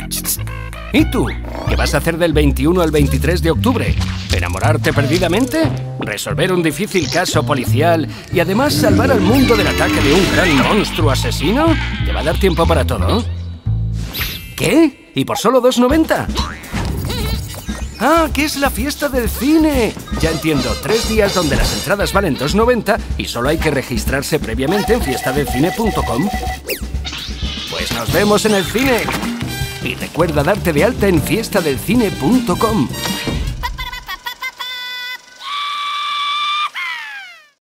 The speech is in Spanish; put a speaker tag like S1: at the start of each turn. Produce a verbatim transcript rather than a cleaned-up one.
S1: ¿Y tú? ¿Qué vas a hacer del veintiuno al veintitrés de octubre? ¿Enamorarte perdidamente? ¿Resolver un difícil caso policial y además salvar al mundo del ataque de un gran monstruo asesino? ¿Te va a dar tiempo para todo? ¿Qué? ¿Y por solo dos noventa? ¡Ah, que es la fiesta del cine! Ya entiendo, tres días donde las entradas valen dos noventa y solo hay que registrarse previamente en fiesta del cine punto com. Pues nos vemos en el cine. Y recuerda darte de alta en fiesta del cine punto com.